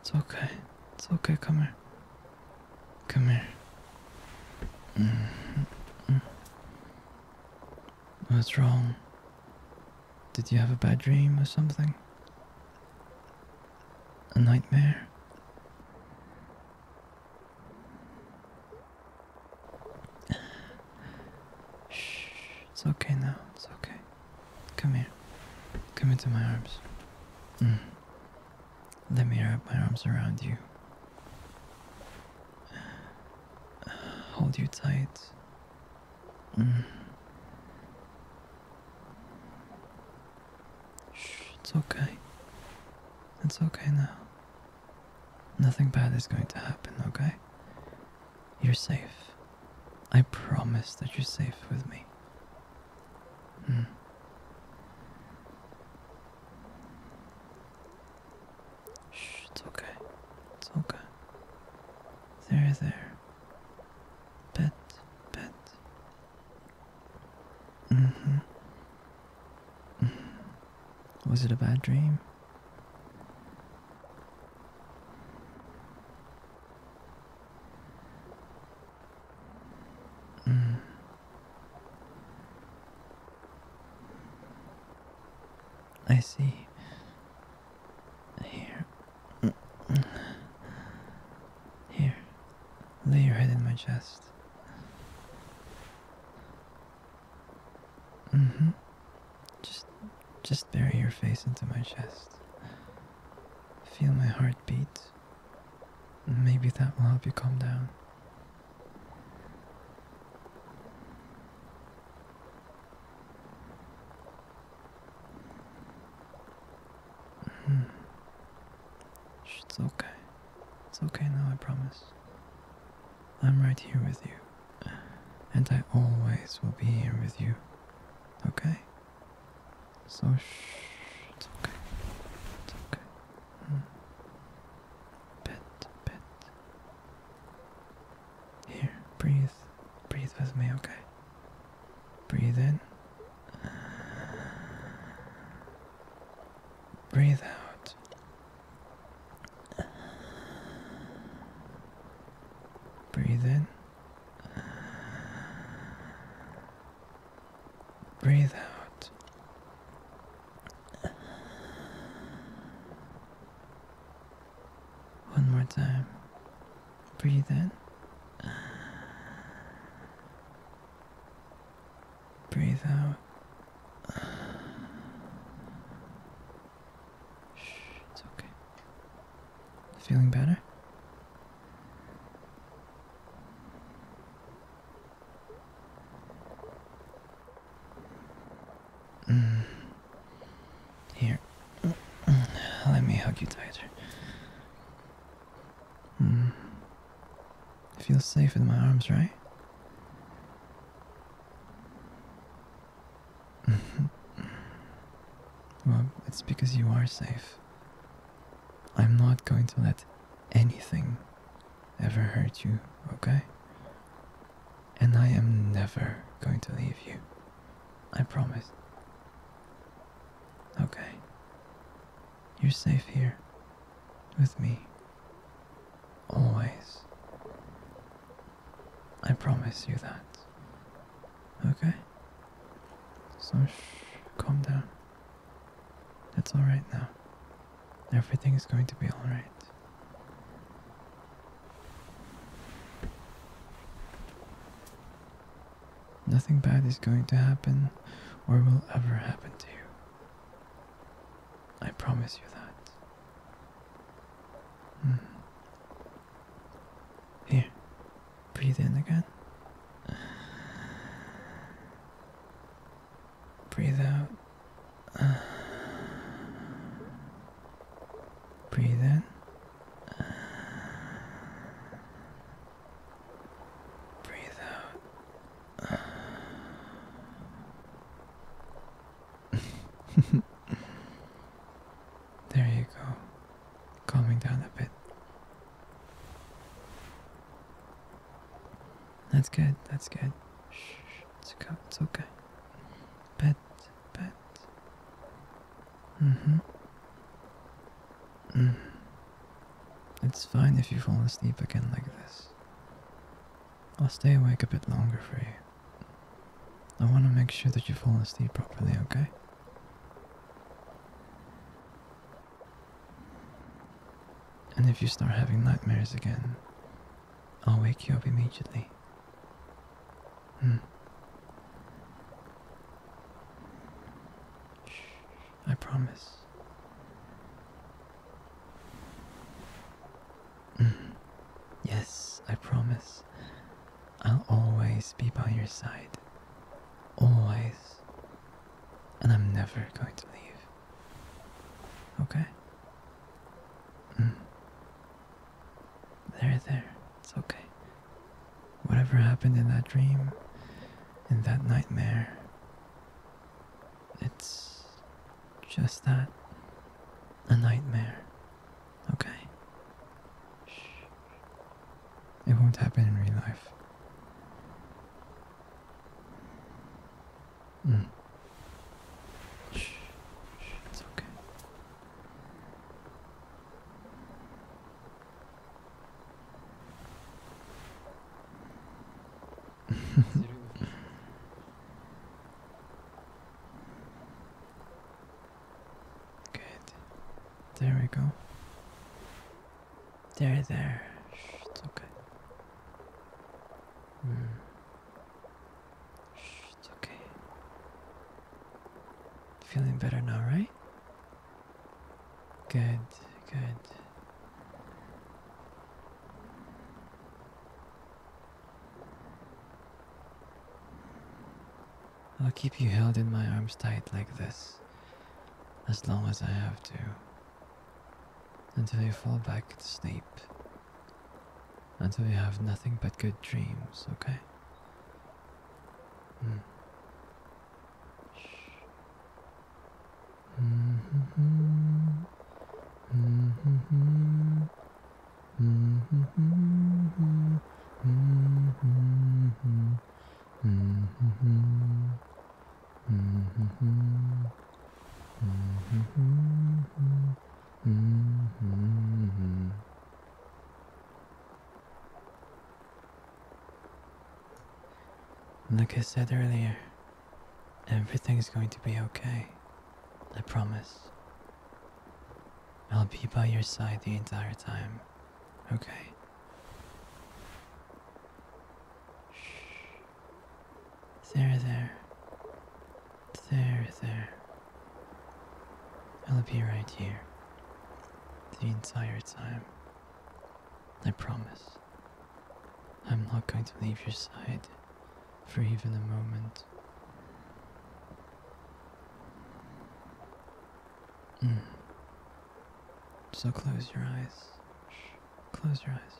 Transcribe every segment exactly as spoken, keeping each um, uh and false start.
It's okay. It's okay. Come here. Come here. Mm-hmm. What's wrong? Did you have a bad dream or something? A nightmare? Shh. It's okay now. It's okay. Come here. Come into my arms. Mm. Let me wrap my arms around you. Hold you tight. Mm. Shh, it's okay. It's okay now. Nothing bad is going to happen, okay? You're safe. I promise that you're safe with me. Mm. Shh, it's okay. It's okay. There, there. Pet, pet. Mm-hmm. Mm. Was it a bad dream? Mm. I see. Here. Mm-mm. Here. Lay your head in my chest. Mm-hmm. Just just bury your face into my chest. Feel my heart beat. Maybe that will help you calm down. Mm. Shh, it's okay. It's okay now, I promise. I'm right here with you. And I always will be here with you. Okay? So shh, it's okay. It's okay. Mm. Pet, pet. Here, breathe. Breathe with me, okay? Breathe in. Breathe out. Breathe in. Breathe out. One more time. Breathe in. Breathe out. Shh, it's okay. Feeling better? Mm. Here. Let me hug you tighter. Mm. Feel safe in my arms, right? Well, it's because you are safe. I'm not going to let anything ever hurt you, okay? And I am never going to leave you. I promise. Okay. You're safe here. With me. Always. I promise you that. Okay? So shh, calm down. It's alright now. Everything is going to be alright. Nothing bad is going to happen or will ever happen to you. I promise you that. Hmm. Here, breathe in again. Breathe out. Breathe in. Breathe out. There you go. Calming down a bit. That's good, that's good. Shh, it's, okay. It's okay. Pet, pet. Mm-hmm. Mm. It's fine if you fall asleep again like this. I'll stay awake a bit longer for you. I want to make sure that you fall asleep properly, okay? And if you start having nightmares again, I'll wake you up immediately. Hmm. Shh, I promise. Mm. Yes, I promise. I'll always be by your side. Always. And I'm never going to leave. Okay? Mm. There, there. It's okay. Whatever happened in that dream, in that nightmare, it's just that. A nightmare. Okay? Shh. It won't happen in real life. Mm. Shh. Shh. It's okay. Good. There we go. There, there. Shh, it's okay. Mm. Shh, it's okay. Feeling better now, right? Good, good. I'll keep you held in my arms tight like this, as long as I have to, until you fall back to sleep, until you have nothing but good dreams, okay? Mm. Shh. Mm-hmm. Mm-hmm. Mm-hmm. Mm-hmm. Mm-hmm. Mm-hmm. Mm-hmm. Mm-hmm. Like I said earlier, everything's going to be okay. I promise. I'll be by your side the entire time, okay? Shh. There, there. There, there. I'll be right here the entire time. I promise. I'm not going to leave your side for even a moment. Mm. So close your eyes. Shh. Close your eyes.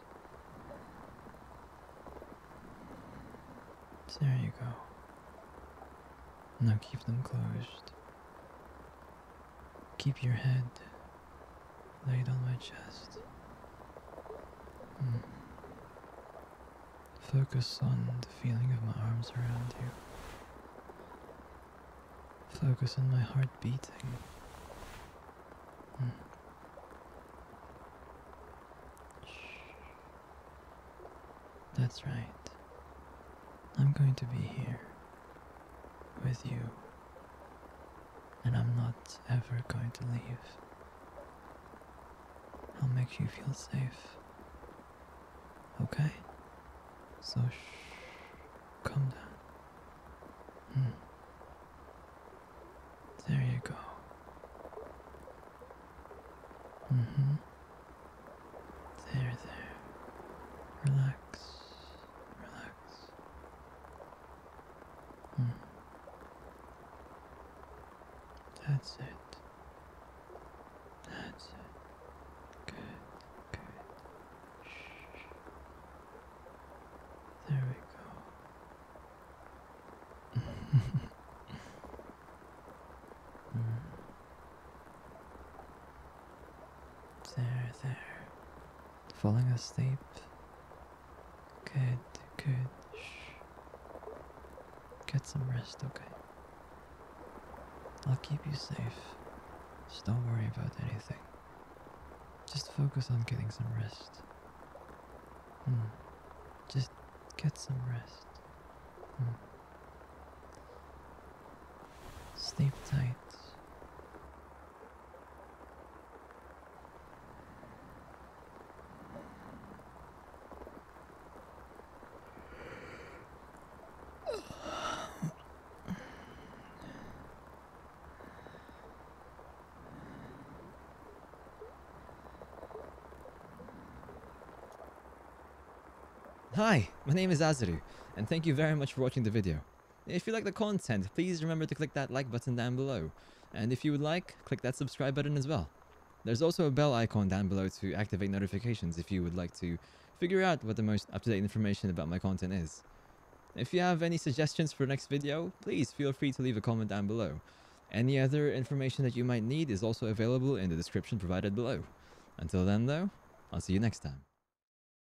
There you go. Now keep them closed. Keep your head laid on my chest. Mm. Focus on the feeling of my arms around you. Focus on my heart beating. Mm. Shh. That's right. I'm going to be here with you, and I'm not ever going to leave. I'll make you feel safe. Okay? So shh, calm down. Hmm. There you go. Mm-hmm. There, there. Relax. Relax. Hmm. That's it. That's it. Good, good. Shh. There we go. Mm. There, there. Falling asleep. Good, good. Shh. Get some rest, okay? I'll keep you safe. Just don't worry about anything. Just focus on getting some rest. Hmm. Just get some rest. Hmm. Sleep tight. Hi, my name is Azaru, and thank you very much for watching the video. If you like the content, please remember to click that like button down below, and if you would like, click that subscribe button as well. There's also a bell icon down below to activate notifications if you would like to figure out what the most up-to-date information about my content is. If you have any suggestions for next video, please feel free to leave a comment down below. Any other information that you might need is also available in the description provided below. Until then though, I'll see you next time.